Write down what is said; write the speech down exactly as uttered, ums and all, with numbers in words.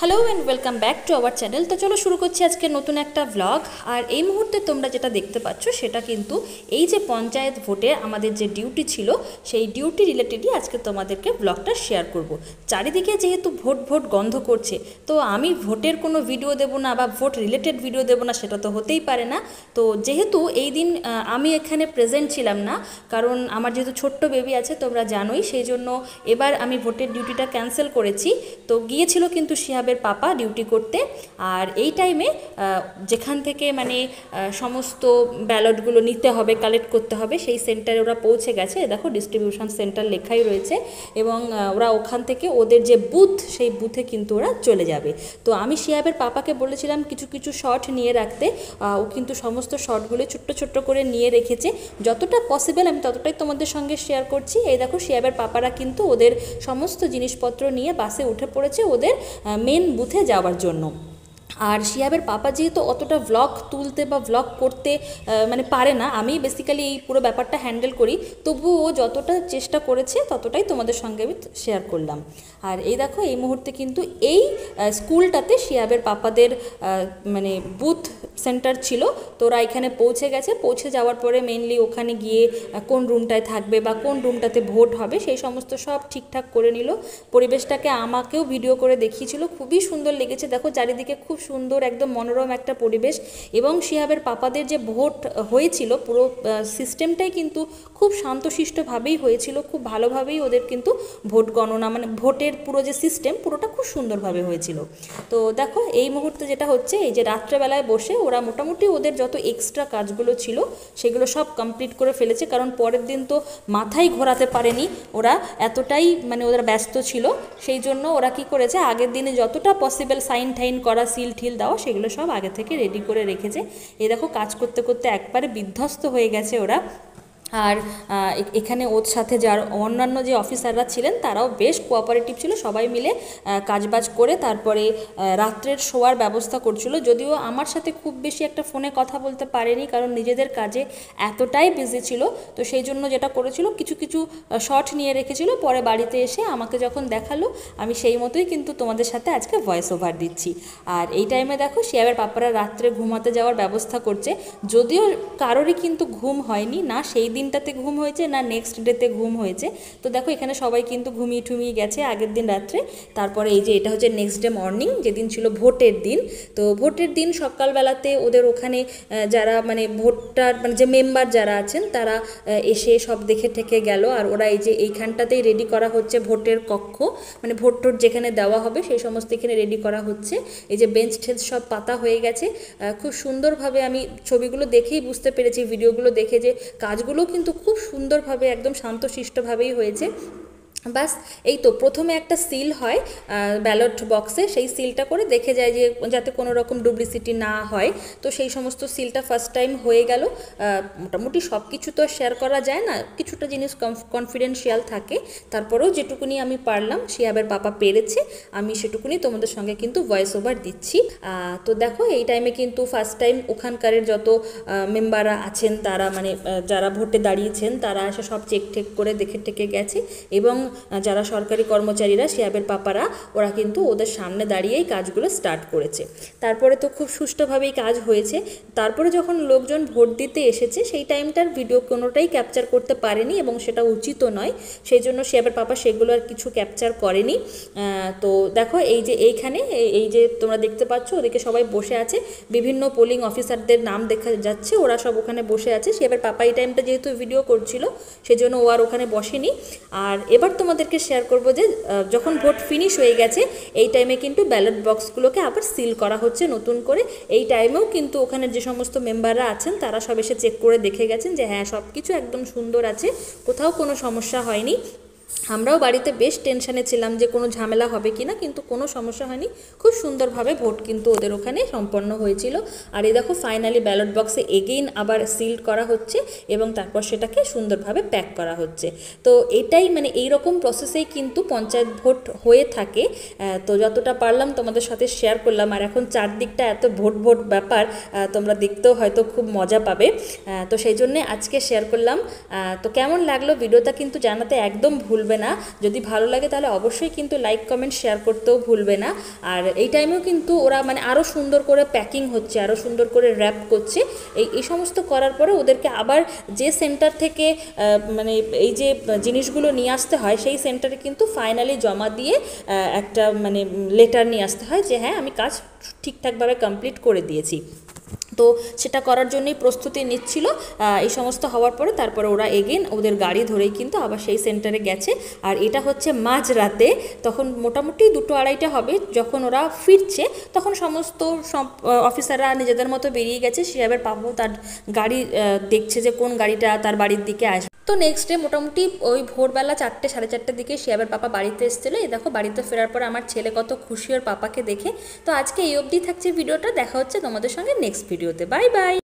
Hello and welcome back to our channel. তো চলো শুরু করছি আজকে নতুন একটা ব্লগ। আর এই মুহূর্তে তোমরা যেটা দেখতে পাচ্ছ সেটা কিন্তু এই যে পঞ্চায়েত ভোটে আমাদের যে ডিউটি ছিল সেই ডিউটি রিলেটেডই আজকে তোমাদেরকে ব্লগটা শেয়ার করব। চারিদিকে যেহেতু ভোট ভোট গন্ধ করছে, তো আমি ভোটের কোনো ভিডিও দেবো না বা ভোট রিলেটেড ভিডিও দেবো না সেটা তো হতেই পারে না। তো যেহেতু এই দিন আমি এখানে প্রেজেন্ট ছিলাম না, কারণ আমার যেহেতু ছোট্ট বেবি আছে তোমরা জানোই, সেই জন্য এবার আমি ভোটের ডিউটিটা ক্যান্সেল করেছি। তো গিয়েছিল কিন্তু শিহাবের পাপা ডিউটি করতে। আর এই টাইমে যেখান থেকে মানে সমস্ত ব্যালটগুলো নিতে হবে, কালেক্ট করতে হবে, সেই সেন্টারে ওরা পৌঁছে গেছে। দেখো ডিস্ট্রিবিউশন সেন্টার লেখাই রয়েছে, এবং ওরা ওখান থেকে ওদের যে বুথ সেই বুথে কিন্তু ওরা চলে যাবে। তো আমি শিহাবের পাপাকে বলেছিলাম কিছু কিছু শর্ট নিয়ে রাখতে, ও কিন্তু সমস্ত শর্টগুলো ছোট্ট ছোট্ট করে নিয়ে রেখেছে। যতটা পসিবল আমি ততটাই তোমাদের সঙ্গে শেয়ার করছি। এই দেখো শিহাবের পাপারা কিন্তু ওদের সমস্ত জিনিসপত্র নিয়ে বাসে উঠে পড়েছে ওদের মেন বুথে যাওয়ার জন্য। আর শিহাবের পাপা যেহেতু অতটা ভ্লগ তুলতে বা ভ্লগ করতে মানে পারে না, আমি বেসিক্যালি এই পুরো ব্যাপারটা হ্যান্ডেল করি, তবুও ও যতটা চেষ্টা করেছে ততটাই তোমাদের সঙ্গে আমি শেয়ার করলাম। আর এই দেখো এই মুহূর্তে কিন্তু এই স্কুলটাতে শিহাবের পাপাদের মানে বুথ সেন্টার ছিল, তো ওরা এখানে পৌঁছে গেছে। পৌঁছে যাওয়ার পরে মেনলি ওখানে গিয়ে কোন রুমটায় থাকবে বা কোন রুমটাতে ভোট হবে সেই সমস্ত সব ঠিকঠাক করে নিল। পরিবেশটাকে আমাকেও ভিডিও করে দেখিয়েছিল, খুবই সুন্দর লেগেছে। দেখো চারিদিকে খুব সুন্দর একদম মনোরম একটা পরিবেশ, এবং শিহাবের পাপাদের যে ভোট হয়েছিল পুরো সিস্টেমটাই কিন্তু খুব শান্তশিষ্টভাবেই হয়েছিল, খুব ভালোভাবেই ওদের কিন্তু ভোট গণনা মানে ভোটের পুরো যে সিস্টেম পুরোটা খুব সুন্দরভাবে হয়েছিল। তো দেখো এই মুহূর্তে যেটা হচ্ছে, এই যে রাত্রেবেলায় বসে ওরা মোটামুটি ওদের যত এক্সট্রা কাজগুলো ছিল সেগুলো সব কমপ্লিট করে ফেলেছে, কারণ পরের দিন তো মাথায় ঘোরাতে পারেনি ওরা, এতটাই মানে ওরা ব্যস্ত ছিল। সেই জন্য ওরা কি করেছে, আগের দিনে যতটা পসিবল সাইন টাইন করা, সিল ঠিল দেওয়া, সেগুলো সব আগে থেকে রেডি করে রেখেছে। এই দেখো কাজ করতে করতে একবারে বিধ্বস্ত হয়ে গেছে ওরা। আর এখানে ওর সাথে যার অন্যান্য যে অফিসাররা ছিলেন তারাও বেশ কোঅপারেটিভ ছিল, সবাই মিলে কাজবাজ করে তারপরে রাত্রের শোয়ার ব্যবস্থা করছিল। যদিও আমার সাথে খুব বেশি একটা ফোনে কথা বলতে পারেনি, কারণ নিজেদের কাজে এতটাই বিজি ছিল। তো সেই জন্য যেটা করেছিল, কিছু কিছু শর্ট নিয়ে রেখেছিল, পরে বাড়িতে এসে আমাকে যখন দেখালো আমি সেই মতোই কিন্তু তোমাদের সাথে আজকে ভয়েস ওভার দিচ্ছি। আর এই টাইমে দেখো শিহাবের পাপারা রাত্রে ঘুমাতে যাওয়ার ব্যবস্থা করছে, যদিও কারোরই কিন্তু ঘুম হয়নি, না সেই দিন দিনটাতে ঘুম হয়েছে না নেক্সট ডেতে ঘুম হয়েছে। তো দেখো এখানে সবাই কিন্তু ঘুমিয়ে ঠুমিয়ে গেছে আগের দিন রাত্রে। তারপরে এই যে এটা হচ্ছে নেক্সট ডে মর্নিং, যেদিন ছিল ভোটের দিন। তো ভোটের দিন সকালবেলাতে ওদের ওখানে যারা মানে ভোটটার মানে যে মেম্বার যারা আছেন তারা এসে সব দেখে ঠেকে গেল। আর ওরা এই যে এইখানটাতেই রেডি করা হচ্ছে ভোটের কক্ষ, মানে ভোট টোট যেখানে দেওয়া হবে সেই সমস্ত এখানে রেডি করা হচ্ছে। এই যে বেঞ্চ টেঞ্চ সব পাতা হয়ে গেছে, খুব সুন্দরভাবে আমি ছবিগুলো দেখেই বুঝতে পেরেছি, ভিডিওগুলো দেখে, যে কাজগুলো কিন্তু খুব সুন্দরভাবে একদম শান্তশিষ্টভাবেই হয়েছে। বাস এই তো প্রথমে একটা সিল হয় ব্যালট বক্সে, সেই সিলটা করে দেখে যায় যে যাতে কোনো রকম ডুপ্লিসিটি না হয়। তো সেই সমস্ত সিলটা ফার্স্ট টাইম হয়ে গেল। মোটামুটি সব কিছু তো শেয়ার করা যায় না, কিছুটা জিনিস কনফিডেন্সিয়াল থাকে, তারপরেও যেটুকুনি আমি পারলাম, শিহাবের পাপা পেরেছে, আমি সেটুকুনি তোমাদের সঙ্গে কিন্তু ভয়েস ওভার দিচ্ছি। তো দেখো এই টাইমে কিন্তু ফার্স্ট টাইম ওখানকারের যত মেম্বাররা আছেন তারা মানে যারা ভোটে দাঁড়িয়েছেন তারা এসে সব চেক টেক করে দেখে টেকে গেছে, এবং যারা সরকারি কর্মচারীরা শিহাবের পাপারা ওরা কিন্তু ওদের সামনে দাঁড়িয়েই কাজগুলো স্টার্ট করেছে। তারপরে তো খুব সুষ্ঠুভাবেই কাজ হয়েছে। তারপরে যখন লোকজন ভোট দিতে এসেছে সেই টাইমটার ভিডিও কোনোটাই ক্যাপচার করতে পারেনি, এবং সেটা উচিতও নয়, সেই জন্য শিহাবের পাপা সেগুলো আর কিছু ক্যাপচার করেনি। তো দেখো এই যে এইখানে এই যে তোমরা দেখতে পাচ্ছ ওদিকে সবাই বসে আছে, বিভিন্ন পোলিং অফিসারদের নাম দেখা যাচ্ছে, ওরা সব ওখানে বসে আছে। শিহাবের পাপা এই টাইমটা যেহেতু ভিডিও করছিল সেজন্য ও আর ওখানে বসেনি। আর এবার তোমাদেরকে শেয়ার করব যে যখন ভোট ফিনিশ হয়ে গেছে এই টাইমে কিন্তু ব্যালট বক্সগুলোকে আবার সিল করা হচ্ছে নতুন করে। এই টাইমেও কিন্তু ওখানে যে সমস্ত মেম্বাররা আছেন তারা সব এসে চেক করে দেখে গেছেন যে হ্যাঁ সব কিছু একদম সুন্দর আছে, কোথাও কোনো সমস্যা হয়নি। আমরাও বাড়িতে বেশ টেনশানে ছিলাম যে কোনো ঝামেলা হবে কি না, কিন্তু কোনো সমস্যা হয়নি, খুব সুন্দরভাবে ভোট কিন্তু ওদের ওখানে সম্পন্ন হয়েছিল। আর এই দেখো ফাইনালি ব্যালট বক্সে এগেইন আবার সিল করা হচ্ছে, এবং তারপর সেটাকে সুন্দরভাবে প্যাক করা হচ্ছে। তো এটাই মানে এইরকম প্রসেসেই কিন্তু পঞ্চায়েত ভোট হয়ে থাকে। তো যতটা পারলাম তোমাদের সাথে শেয়ার করলাম। আর এখন চারদিকটা এত ভোট ভোট ব্যাপার, তোমরা দেখতেও হয়তো খুব মজা পাবে, তো সেই জন্যে আজকে শেয়ার করলাম। তো কেমন লাগলো ভিডিওটা কিন্তু জানাতে একদম ভুল ভুলবে না। যদি ভালো লাগে তাহলে অবশ্যই কিন্তু লাইক কমেন্ট শেয়ার করতেও ভুলবে না। আর এই টাইমেও কিন্তু ওরা মানে আরও সুন্দর করে প্যাকিং হচ্ছে, আরও সুন্দর করে র্যাপ করছে। এই এই সমস্ত করার পরে ওদেরকে আবার যে সেন্টার থেকে মানে এই যে জিনিসগুলো নিয়ে আসতে হয় সেই সেন্টারে কিন্তু ফাইনালি জমা দিয়ে একটা মানে লেটার নিয়ে আসতে হয় যে হ্যাঁ আমি কাজ ঠিকঠাকভাবে কমপ্লিট করে দিয়েছি। তো সেটা করার জন্যই প্রস্তুতি নিচ্ছিল। এই সমস্ত হওয়ার পরে তারপরে ওরা এগেন ওদের গাড়ি ধরেই কিন্তু আবার সেই সেন্টারে গেছে। আর এটা হচ্ছে মাঝরাতে, তখন মোটামুটি দুটো আড়াইটা হবে। যখন ওরা ফিরছে তখন সমস্ত সব অফিসাররা নিজেদের মতো বেরিয়ে গেছে। শিহাবের পাপাও তার গাড়ি দেখছে যে কোন গাড়িটা তার বাড়ির দিকে আসবে। তো নেক্সট ডে মোটামুটি ওই ভোরবেলা চারটে সাড়ে চারটের দিকে শিহাবের পাপা বাড়িতে এসেছিলো। এই দেখো বাড়িতে ফেরার পর আমার ছেলে কত খুশি ওর পাপাকে দেখে। তো আজকে এই অবধি থাকছে ভিডিওটা, দেখা হচ্ছে তোমাদের সঙ্গে নেক্সট ভিডিওতে। Bye by.